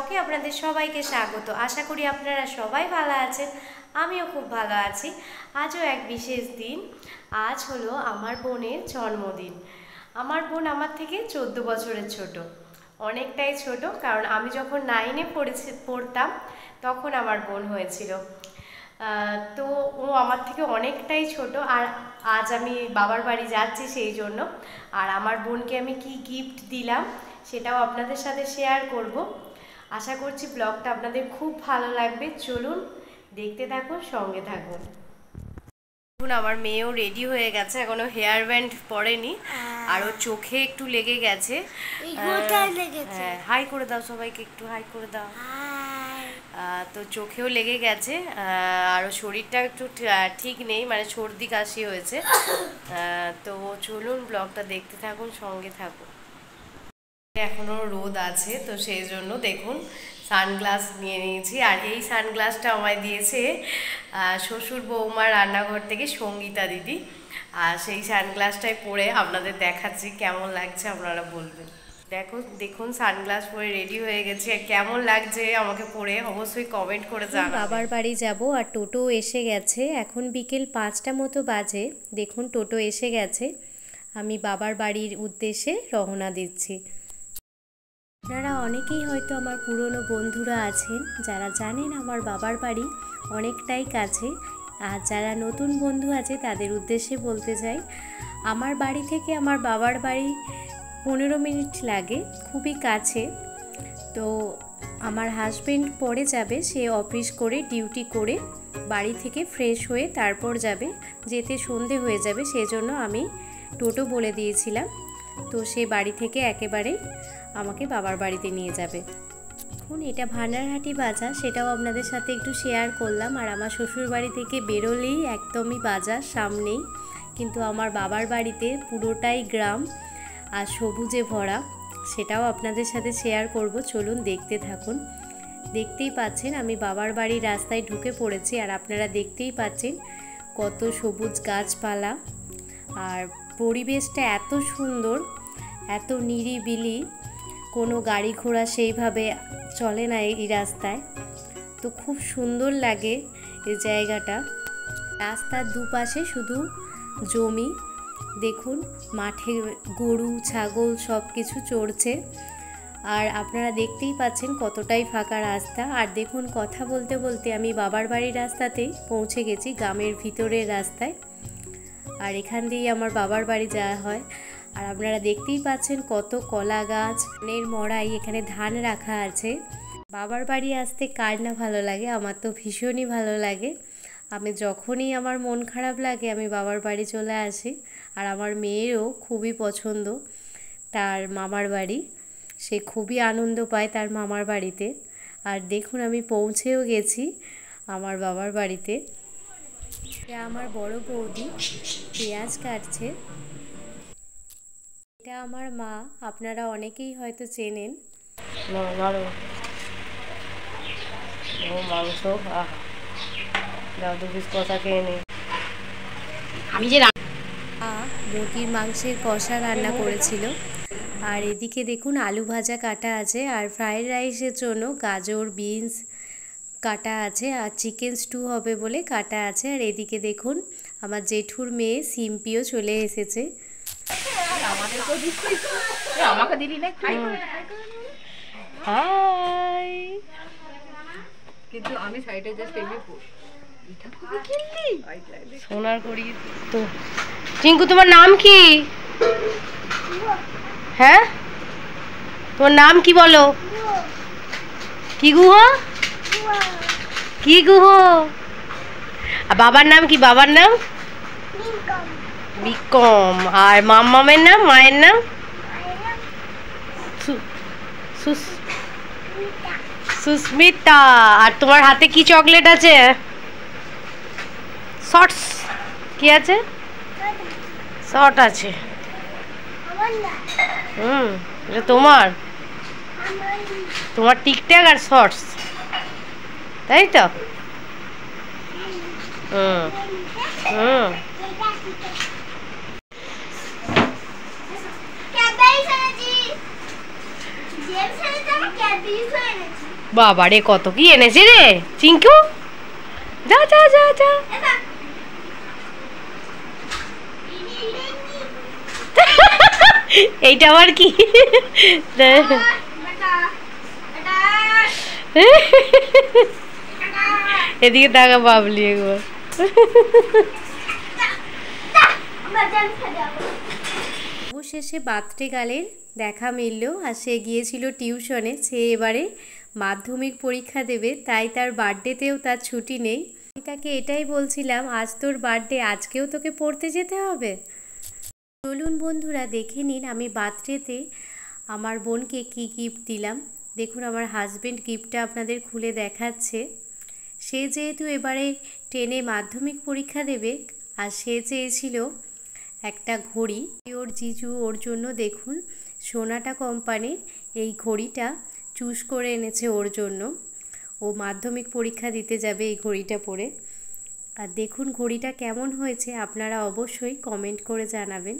ব্লগে আপনাদের সবাইকে স্বাগত। আশা করি আপনারা সবাই ভালো আছেন, আমিও খুব ভালো আছি। আজও এক বিশেষ দিন। আজ হলো আমার বোনের জন্মদিন। আমার বোন আমার থেকে 14 বছরের ছোট, অনেকটাই ছোট, কারণ আমি যখন 9-এ পড়তাম তখন আমার বোন হয়েছিল। তো ও আমার থেকে অনেকটাই ছোট। আর আজ আমি বাবার বাড়ি যাচ্ছি সেই জন্য। আর আমার বোনকে আমি কি গিফট দিলাম সেটাও আপনাদের সাথে শেয়ার করব। আশা করছি ব্লগটা আপনাদের খুব ভালো লাগবে। চলুন দেখতে থাকুন, সঙ্গে থাকুন। আমার মেয়েও রেডি হয়ে গেছে, এখনো হেয়ার ব্যান্ড পরেনি, আর ওর চোখে একটু লেগে গেছে। হ্যাঁ, হাই করে দাও সবাইকে, একটু হাই করে দাও। তো চোখেও লেগে গেছে, আর শরীরটা একটু ঠিক নেই, মানে সর্দি কাশি হয়েছে। তো চলুন ব্লগটা দেখতে থাকুন, সঙ্গে থাকুন। এখনো রোদ আছে, তো সেই জন্য দেখুন সানগ্লাস নিয়ে নিয়েছি। আর এই সানগ্লাসটা আমায় দিয়েছে শ্বশুর বৌমার রান্নাঘর থেকে সঙ্গীতা দিদি। আর সেই সানগ্লাসটাই পরে আপনাদের দেখাচ্ছি, কেমন লাগছে আপনারা বলবেন। দেখুন সানগ্লাস পরে রেডি হয়ে গেছে, কেমন লাগছে আমাকে পরে অবশ্যই কমেন্ট করে জানাবেন। বাবার বাড়ি যাব, আর টোটো এসে গেছে। এখন বিকেল 5টা মতো বাজে। দেখুন টোটো এসে গেছে, আমি বাবার বাড়ির উদ্দেশ্যে রওনা দিচ্ছি। আপনারা অনেকেই হয়তো আমার পুরনো বন্ধুরা আছেন যারা জানেন আমার বাবার বাড়ি অনেকটাই কাছে। আর যারা নতুন বন্ধু আছে তাদের উদ্দেশ্যে বলতে চাই, আমার বাড়ি থেকে আমার বাবার বাড়ি 15 মিনিট লাগে, খুবই কাছে। তো আমার হাজবেন্ড পরে যাবে, সে অফিস করে ডিউটি করে বাড়ি থেকে ফ্রেশ হয়ে তারপর যাবে, যেতে সন্ধে হয়ে যাবে, সেজন্য আমি টোটো বলে দিয়েছিলাম। তো সে বাড়ি থেকে একেবারেই আমাকে বাবার বাড়িতে নিয়ে যাবে। এখন এটা ভান্ডারহাটি বাজার, সেটাও আপনাদের সাথে একটু শেয়ার করলাম। আর আমার শ্বশুর বাড়ি থেকে বেরোলেই একদমই বাজার সামনেই, কিন্তু আমার বাবার বাড়িতে পুরোটাই গ্রাম আর সবুজে ভরা, সেটাও আপনাদের সাথে শেয়ার করব। চলুন দেখতে থাকুন। দেখতেই পাচ্ছেন আমি বাবার বাড়ির রাস্তায় ঢুকে পড়েছি, আর আপনারা দেখতেই পাচ্ছেন কত সবুজ গাছপালা, আর পরিবেশটা এত সুন্দর, এত নিরিবিলি, কোনো গাড়ি ঘোড়া সেইভাবে চলে না এই রাস্তায়। তো খুব সুন্দর লাগে এই জায়গাটা। রাস্তার দুপাশে শুধু জমি, দেখুন মাঠে গরু ছাগল সব কিছু চড়ছে। আর আপনারা দেখতেই পাচ্ছেন কতটাই ফাঁকা রাস্তা। আর দেখুন কথা বলতে বলতে আমি বাবার বাড়ির রাস্তাতেই পৌঁছে গেছি, গ্রামের ভিতরের রাস্তায়। আর এখান দিয়েই আমার বাবার বাড়ি যাওয়া হয়। আর আপনারা দেখতেই পাচ্ছেন কত কলা গাছ, ধানের মড়াই, এখানে ধান রাখা আছে। বাবার বাড়ি আসতে কার না ভালো লাগে, আমার তো ভীষণই ভালো লাগে। আমি যখনই আমার মন খারাপ লাগে আমি বাবার বাড়ি চলে আসি। আর আমার মেয়েরও খুবই পছন্দ তার মামার বাড়ি, সে খুবই আনন্দ পায় তার মামার বাড়িতে। আর দেখুন আমি পৌঁছেও গেছি আমার বাবার বাড়িতে। এটা আমার বড় বৌদি পেঁয়াজ কাটছে। এটা আমার মা, আপনারা অনেকেই হয়তো চেনেন। মাংস আমি যে মুরগির মাংসের কষা রান্না করেছিল। আর এদিকে দেখুন আলু ভাজা কাটা আছে, আর ফ্রাইড রাইসের জন্য গাজর বিনস কাটা আছে, আর চিকেন স্টু হবে বলে কাটা আছে। আর এদিকে দেখুন আমার জেঠুর মেয়ে সিম্পিও চলে এসেছে। আমাকে দিলি না, হাই, কিন্তু আমি সাইডে জাস্ট এমনি এটা খুবই খেললি সোনার করি তো। টিঙ্কু তোমার নাম কি? হ্যাঁ তোমার নাম কি বলো? কি গুহ? কি গুহ? আর বাবার নাম কি? বাবার নাম বিক্রম। আর মামের নাম, মায়ের নাম সুস্মিতা। আর তোমার হাতে কি চকলেট আছে? শর্টস কি আছে? শর্ট আছে। এটা তোমার তোমার টিকটক আর শর্টস, তাই তো? বাবা রে, কত কি এনেছে রে চিঙ্কু। যা যা যা যা। এইটা আবার কি? এদিকে তাকা বাবলি একবার। অবশেষে বার্থডে গার্লের দেখা মিলল, আর সে গিয়েছিল টিউশনে। সে এবারে মাধ্যমিক পরীক্ষা দেবে, তাই তার বার্থডেতেও তার ছুটি নেই। আমি তাকে এটাই বলছিলাম, আজ তোর বার্থডে, আজকেও তোকে পড়তে যেতে হবে। চলুন বন্ধুরা দেখে নিন আমি বার্থডেতে আমার বোনকে কি গিফট দিলাম। দেখুন আমার হাজব্যান্ড গিফটটা আপনাদের খুলে দেখাচ্ছে। সে যেহেতু এবারে 10-এ মাধ্যমিক পরীক্ষা দেবে, আর সে চেয়েছিল একটা ঘড়ি। ওর জিজু ওর জন্য দেখুন সোনাটা কোম্পানির এই ঘড়িটা চুজ করে এনেছে ওর জন্য। ও মাধ্যমিক পরীক্ষা দিতে যাবে এই ঘড়িটা পরে। আর দেখুন ঘড়িটা কেমন হয়েছে আপনারা অবশ্যই কমেন্ট করে জানাবেন।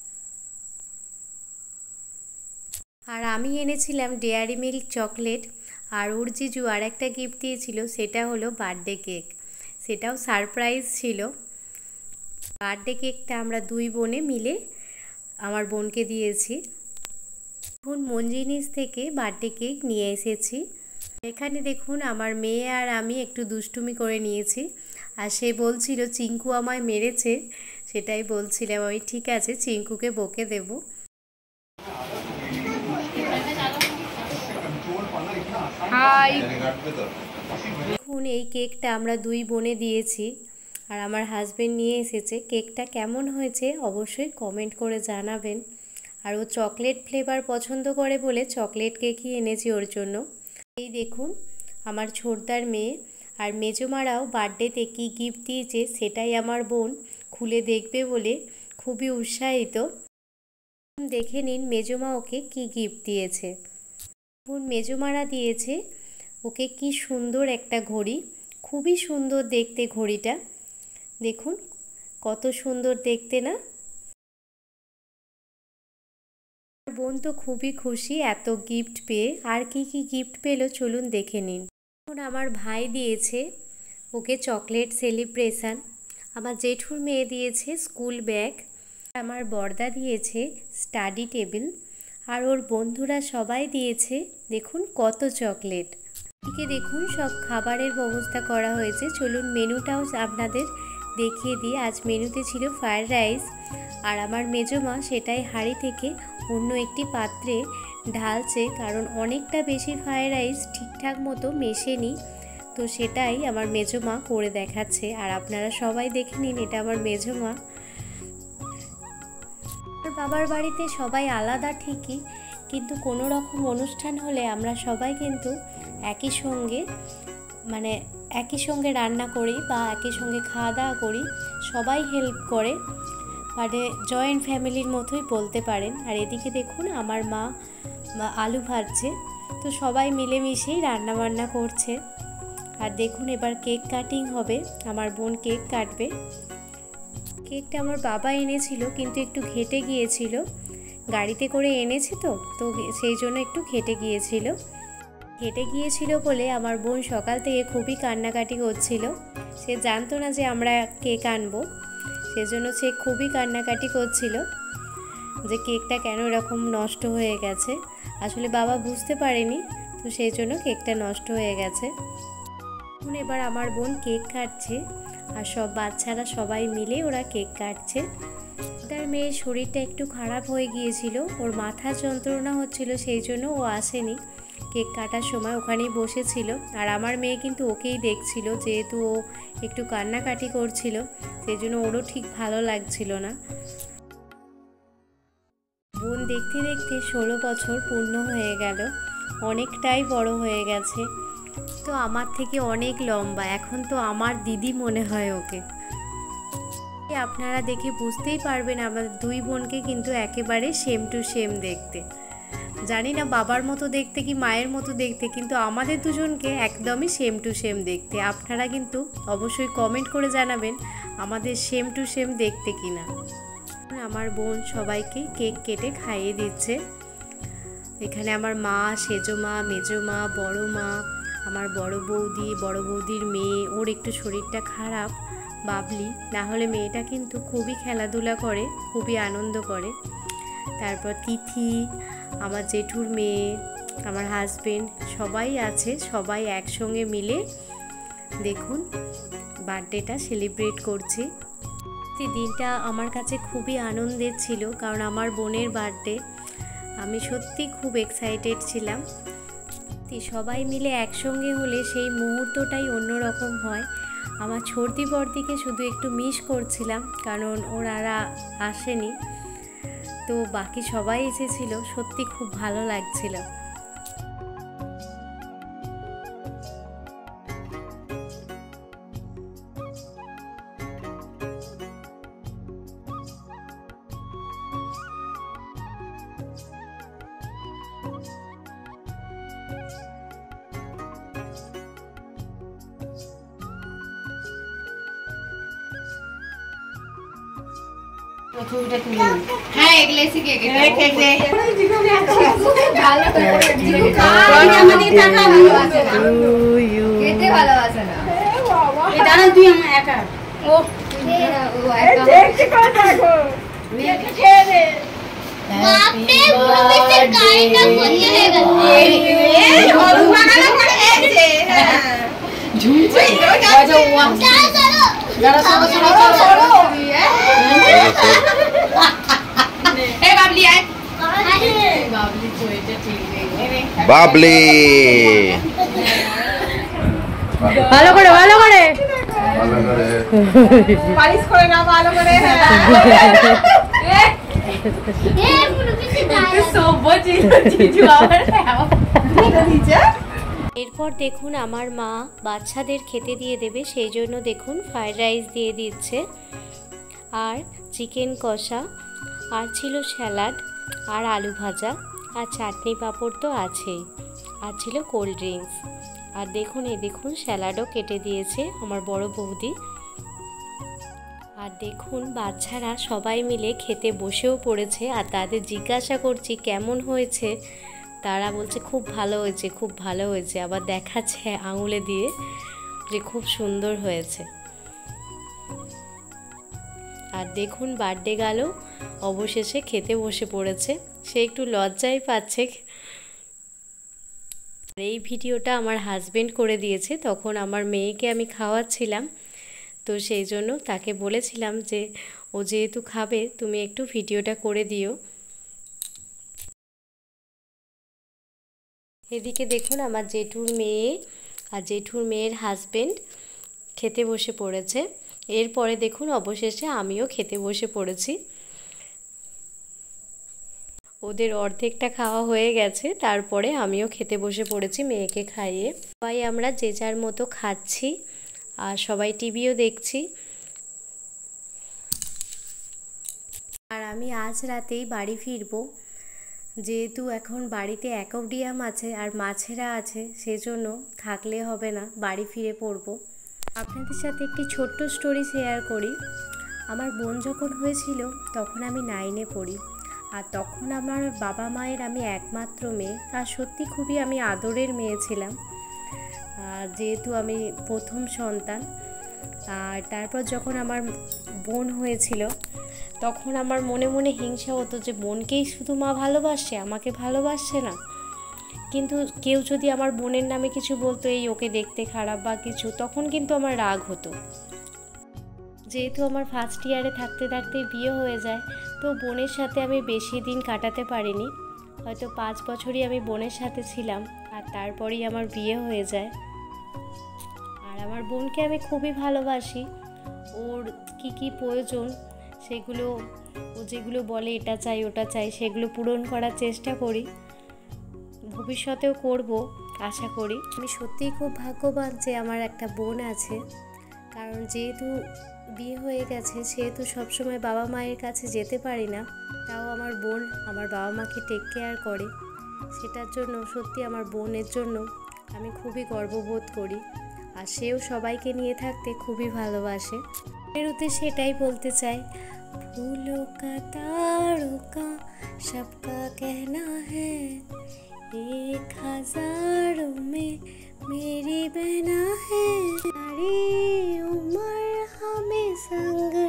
আর আমি এনেছিলাম ডেয়ারি মিল্ক চকলেট, আর ওর জিজু আর একটা গিফট দিয়েছিল, সেটা হলো বার্থডে কেক। সেটাও সারপ্রাইজ ছিল। বার্থডে কেকটা আমরা দুই বোনে মিলে আমার বোনকে দিয়েছি। এখন মঞ্জিনিস থেকে বার্থডে কেক নিয়ে এসেছি। এখানে দেখুন আমার মেয়ে আর আমি একটু দুষ্টুমি করে নিয়েছি। আর সে বলছিল চিঙ্কু আমায় মেরেছে, সেটাই বলছিলাম আমি। ঠিক আছে, চিঙ্কুকে বকে দেব। দেখুন এই কেকটা আমরা দুই বোনে দিয়েছি, আর আমার হাজবেন্ড নিয়ে এসেছে। কেকটা কেমন হয়েছে অবশ্যই কমেন্ট করে জানাবেন। আর ও চকলেট ফ্লেভার পছন্দ করে বলে চকলেট কেকই এনেছি ওর জন্য। এই দেখুন আমার ছোটদার মেয়ে আর মেজোমারাও বার্থডেতে কী গিফট দিয়েছে সেটাই আমার বোন খুলে দেখবে বলে খুবই উৎসাহিত। দেখে নিন মেজোমা ওকে কী গিফট দিয়েছে। দেখুন মেজোমারা দিয়েছে ওকে কি সুন্দর একটা ঘড়ি, খুবই সুন্দর দেখতে ঘড়িটা। দেখুন কত সুন্দর দেখতে না। বোন তো খুবই খুশি এত গিফট পেয়ে। আর কি কি গিফট পেলো চলুন দেখে নিন। এখন আমার ভাই দিয়েছে ওকে চকলেট সেলিব্রেশন। আমার জেঠুর মেয়ে দিয়েছে স্কুল ব্যাগ। আমার বড়দা দিয়েছে স্টাডি টেবিল। আর ওর বন্ধুরা সবাই দিয়েছে দেখুন কত চকলেট। এদিকে দেখুন সব খাবারের ব্যবস্থা করা হয়েছে। চলুন মেনুটাও আপনাদের দেখিয়ে দিই। আজ মেনুতে ছিল ফ্রায়েড রাইস, আর আমার মেজমা সেটাই হাঁড়ি থেকে অন্য একটি পাত্রে ঢালছে, কারণ অনেকটা বেশি ফ্রায়েড রাইস ঠিকঠাক মতো মেশেনি, তো সেটাই আমার মেজমা করে দেখাচ্ছে। আর আপনারা সবাই দেখে নিন, এটা আমার মেজমা। বাবার বাড়িতে সবাই আলাদা ঠিকই, কিন্তু কোনো রকম অনুষ্ঠান হলে আমরা সবাই কিন্তু একই সঙ্গে রান্না করি বা একই সঙ্গে খাওয়া দাওয়া করি। সবাই হেল্প করে, মানে জয়েন্ট ফ্যামিলির মতোই বলতে পারেন। আর এদিকে দেখুন আমার মা আলু ভাজছে, তো সবাই মিলেমিশেই রান্না বান্না করছে। আর দেখুন এবার কেক কাটিং হবে, আমার বোন কেক কাটবে। কেকটা আমার বাবা এনেছিল কিন্তু একটু ঘেটে গিয়েছিল, গাড়িতে করে এনেছে তো সেই জন্য একটু ঘেটে গিয়েছিল বলে আমার বোন সকাল থেকে খুবই কান্নাকাটি করছিল। সে জানতো না যে আমরা কেক আনবো, সেজন্য সে খুবই কান্নাকাটি করছিল যে কেকটা কেন এরকম নষ্ট হয়ে গেছে। আসলে বাবা বুঝতে পারেনি, তো সেই জন্য কেকটা নষ্ট হয়ে গেছে। এখন এবার আমার বোন কেক কাটছে, আর সব বাচ্চারা সবাই মিলে ওরা কেক কাটছে। তার মেয়ের শরীরটা একটু খারাপ হয়ে গিয়েছিল, ওর মাথার যন্ত্রণা হচ্ছিল, সেই জন্য ও আসেনি। কেক কাটার সময় ওখানেই বসেছিল, আর আমার মেয়ে কিন্তু ওকেই দেখছিল, যেহেতু ও একটু কান্নাকাটি করছিল, সেই জন্য ওরও ঠিক ভালো লাগছিল না। বোন দেখতে দেখতে 16 বছর পূর্ণ হয়ে গেল, অনেকটাই বড় হয়ে গেছে। তো আমার থেকে অনেক লম্বা, এখন তো আমার দিদি মনে হয় ওকে। আপনারা দেখে বুঝতেই পারবেন আমার দুই বোনকে কিন্তু একেবারে সেম টু সেম দেখতে। জানি না বাবার মতো দেখতে কি মায়ের মতো দেখতে, কিন্তু আমাদের দুজনকে একদমই সেম টু সেম দেখতে। আপনারা কিন্তু অবশ্যই কমেন্ট করে জানাবেন আমাদের সেম টু সেম দেখতে কিনা। আমার বোন সবাইকে কেক কেটে খাইয়ে দিচ্ছে। এখানে আমার মা, সেজো মা, মেজো মা, বড় মা, আমার বড় বৌদির মেয়ে, ওর একটু শরীরটা খারাপ, বাবলি, না হলে মেয়েটা কিন্তু খুবই খেলাধুলা করে, খুবই আনন্দ করে। তারপর তিথি, আমার জেঠুর মেয়ে, আমার হাজবেন্ড, সবাই আছে। সবাই একসঙ্গে মিলে দেখুন বার্থডেটা সেলিব্রেট করছি। দিনটা আমার কাছে খুবই আনন্দের ছিল, কারণ আমার বোনের বার্থডে। আমি সত্যি খুব এক্সাইটেড ছিলাম। সবাই মিলে একসঙ্গে হলে সেই মুহূর্তটাই অন্যরকম হয়। আমার ছোটদি বড়দিকে শুধু একটু মিস করছিলাম, কারণ ওরা আসেনি, তো বাকি সবাই এসেছিল। সত্যি খুব ভালো লাগছিল। হ্যাঁ এগুলো শিখে ভালোবাসে না তুই আমার একা বাবলি ভালো করে পালিশ করে না ভালো করে এরপর দেখুন আমার মা বাচ্চাদের খেতে দিয়ে দেবে, সেই জন্য দেখুন ফ্রাইড রাইস দিয়ে দিচ্ছে, আর চিকেন কষা, আর ছিল স্যালাড, আর আলু ভাজা, আর চাটনি পাঁপড় তো আছেই, আর ছিল কোল্ড ড্রিঙ্কস। আর দেখুন দেখুন স্যালাডও কেটে দিয়েছে আমার বড় বৌদি। আর দেখুন বাচ্চারা সবাই মিলে খেতে বসেও পড়েছে, আর তাদের জিজ্ঞাসা করছি কেমন হয়েছে, তারা বলছে খুব ভালো হয়েছে, খুব ভালো হয়েছে, আবার দেখাচ্ছে আঙুলে দিয়ে যে খুব সুন্দর হয়েছে। আর দেখুন বার্থডে গেল, অবশেষে খেতে বসে পড়েছে, সে একটু লজ্জাই পাচ্ছে। এই ভিডিওটা আমার হাজবেন্ড করে দিয়েছে, তখন আমার মেয়েকে আমি খাওয়াচ্ছিলাম, তো সেই জন্য তাকে বলেছিলাম যে ও যেহেতু খাবে তুমি একটু ভিডিওটা করে দিও। এদিকে দেখুন আমার জেঠুর মেয়ে আর জেঠুর মেয়ের হাজবেন্ড খেতে বসে পড়েছে। এরপরে দেখুন অবশেষে আমিও খেতে বসে পড়েছি। ওদের অর্ধেকটা খাওয়া হয়ে গেছে, তারপরে আমিও খেতে বসে পড়েছি মেয়েকে খাইয়ে। সবাই আমরা যে যার মতো খাচ্ছি, আর সবাই টিভিও দেখছি। আর আমি আজ রাতেই বাড়ি ফিরবো, যেহেতু এখন বাড়িতে অ্যাকোয়ারিয়াম আছে আর মাছেরা আছে, সেজন্য থাকলে হবে না, বাড়ি ফিরে পড়বো। আপনাদের সাথে একটি ছোট্ট স্টোরি শেয়ার করি। আমার বোন যখন হয়েছিল তখন আমি 9-এ পড়ি, আর তখন আমার বাবা মায়ের আমি একমাত্র মেয়ে, আর সত্যি খুবই আমি আদরের মেয়ে ছিলাম, যেহেতু আমি প্রথম সন্তান। আর তারপর যখন আমার বোন হয়েছিল তখন আমার মনে মনে হিংসা হতো যে বোনকেই শুধু মা ভালোবাসে, আমাকে ভালোবাসছে না। কিন্তু কেউ যদি আমার বোনের নামে কিছু বলতো, এই ওকে দেখতে খারাপ বা কিছু, তখন কিন্তু আমার রাগ হতো। যেহেতু আমার ফার্স্ট ইয়ারে থাকতে থাকতে বিয়ে হয়ে যায়, তো বোনের সাথে আমি বেশি দিন কাটাতে পারিনি, হয়তো 5 বছরই আমি বোনের সাথে ছিলাম, আর তারপরেই আমার বিয়ে হয়ে যায়। আর আমার বোনকে আমি খুবই ভালোবাসি, ওর কি প্রয়োজন সেগুলো, ও যেগুলো বলে এটা চাই ওটা চাই, সেগুলো পূরণ করার চেষ্টা করি, ভবিষ্যতেও করব আশা করি। আমি সত্যিই খুব ভাগ্যবান যে আমার একটা বোন আছে, কারণ যেহেতু বিয়ে হয়ে গেছে সেহেতু সবসময় বাবা মায়ের কাছে যেতে পারি না, তাও আমার বোন আমার বাবা মাকে টেক কেয়ার করে, সেটার জন্য সত্যি আমার বোনের জন্য আমি খুবই গর্ববোধ করি। আর সেও সবাইকে নিয়ে থাকতে খুবই ভালোবাসে। এর উদ্দেশ্যে এটাই বলতে চাই, फूलों का तारों का सबका कहना है, 1000 में मेरी संग